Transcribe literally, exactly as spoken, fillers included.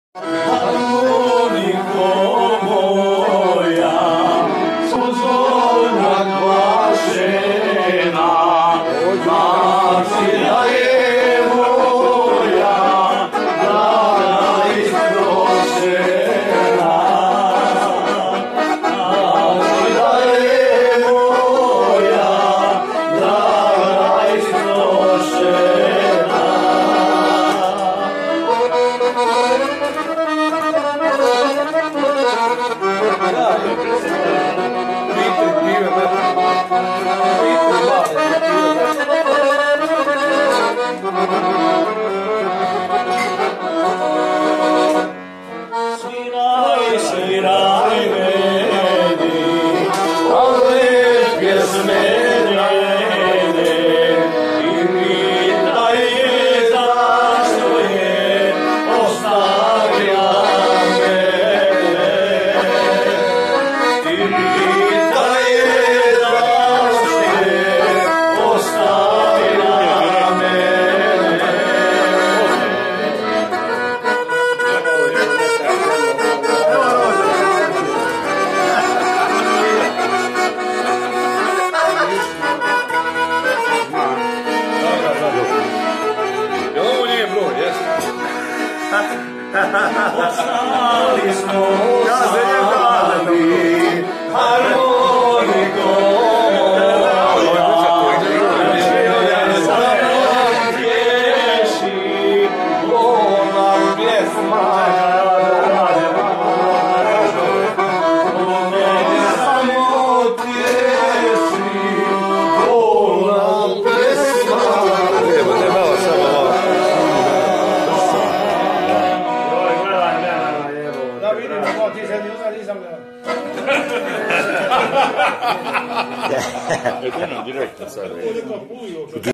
Harmoniko moja, suzona glašena, nacija je moja, draga isprošena. Nacija je moja, draga isprošena. Sviraj, sviraj meni, ove pjesme njene, i pitaj je zašto je ostavila mene. I pitaj je zašto je ostavila mene. Ostali smo sami, harmoniko moja, tješi ona pjesma. Samo tješi ona pjesma. Da vidim kako ti se njuza nisam gledao. E to nam direktno sad.